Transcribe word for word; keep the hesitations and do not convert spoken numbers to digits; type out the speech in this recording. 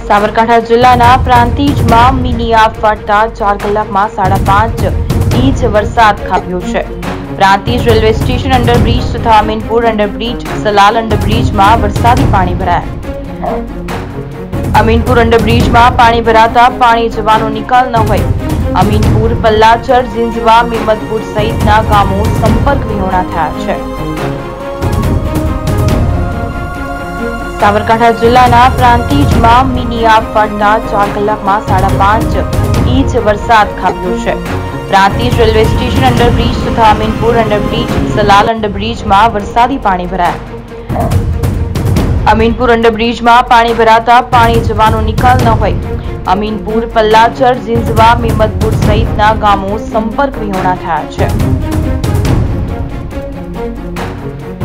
સાબરકાંઠા જિલ્લાના પ્રાંતિજમાં મિનિયા ફાટતા ચાર કલાકમાં સાડા પાંચ ઇંચ વરસાદ ખાબક્યો છે. પ્રાંતિજ રેલવે સ્ટેશન અંડરબ્રિજ તથા અમીનપુર અંડરબ્રિજ, સલાલ અંડરબ્રિજમાં વરસાદી પાણી ભરાયા. અમીનપુર અંડરબ્રિજમાં પાણી ભરાતા પાણી જવાનો નિકાલ ન હોય અમીનપુર, પલ્લાચર, ઝીંઝવા, મીમદપુર સહિતના ગામો સંપર્ક વિહોણા થયા છે. સાબરકાંઠા જિલ્લાના પ્રાંતિજમાં મિનિયા ફાટતા ચાર કલાકમાં સાડા પાંચ ઇંચ વરસાદ ખાબક્યો છે. પ્રાંતિજ રેલવે સ્ટેશન અંડરબ્રિજ તથા અમીનપુર અંડરબ્રિજ, સલાલ અંડરબ્રિજમાં વરસાદી પાણી ભરાયા. અમીનપુર અંડરબ્રિજમાં પાણી ભરાતા પાણી જવાનો નિકાલ ન હોય અમીનપુર, પલ્લાચર, ઝીંઝવા, મીમદપુર સહિતના ગામો સંપર્ક વિહોણા થયા છે.